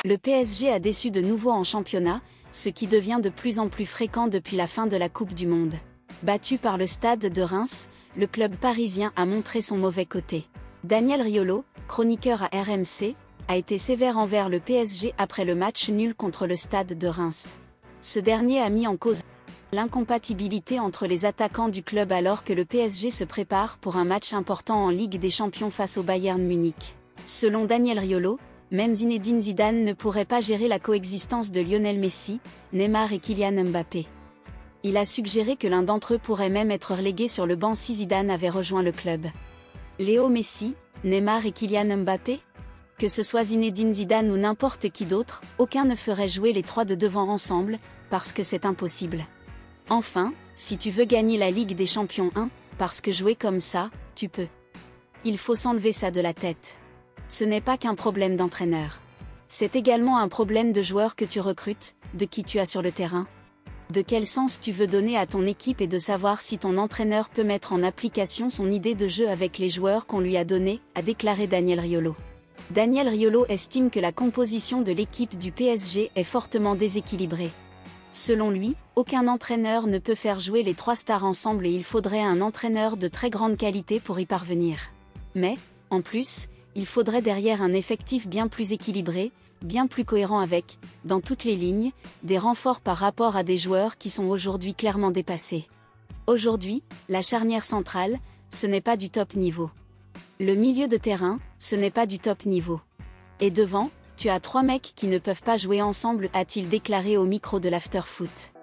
Le PSG a déçu de nouveau en championnat, ce qui devient de plus en plus fréquent depuis la fin de la Coupe du Monde. Battu par le Stade de Reims, le club parisien a montré son mauvais côté. Daniel Riolo, chroniqueur à RMC, a été sévère envers le PSG après le match nul contre le Stade de Reims. Ce dernier a mis en cause l'incompatibilité entre les attaquants du club alors que le PSG se prépare pour un match important en Ligue des Champions face au Bayern Munich. Selon Daniel Riolo, même Zinedine Zidane ne pourrait pas gérer la coexistence de Lionel Messi, Neymar et Kylian Mbappé. Il a suggéré que l'un d'entre eux pourrait même être relégué sur le banc si Zidane avait rejoint le club. Léo Messi, Neymar et Kylian Mbappé? Que ce soit Zinedine Zidane ou n'importe qui d'autre, aucun ne ferait jouer les trois de devant ensemble, parce que c'est impossible. Enfin, si tu veux gagner la Ligue des Champions 1, parce que jouer comme ça, tu peux. Il faut s'enlever ça de la tête. Ce n'est pas qu'un problème d'entraîneur. C'est également un problème de joueurs que tu recrutes, de qui tu as sur le terrain. De quel sens tu veux donner à ton équipe et de savoir si ton entraîneur peut mettre en application son idée de jeu avec les joueurs qu'on lui a donnés, a déclaré Daniel Riolo. Daniel Riolo estime que la composition de l'équipe du PSG est fortement déséquilibrée. Selon lui, aucun entraîneur ne peut faire jouer les trois stars ensemble et il faudrait un entraîneur de très grande qualité pour y parvenir. Mais, en plus, il faudrait derrière un effectif bien plus équilibré, bien plus cohérent avec, dans toutes les lignes, des renforts par rapport à des joueurs qui sont aujourd'hui clairement dépassés. Aujourd'hui, la charnière centrale, ce n'est pas du top niveau. Le milieu de terrain, ce n'est pas du top niveau. Et devant, tu as trois mecs qui ne peuvent pas jouer ensemble, a-t-il déclaré au micro de l'Afterfoot.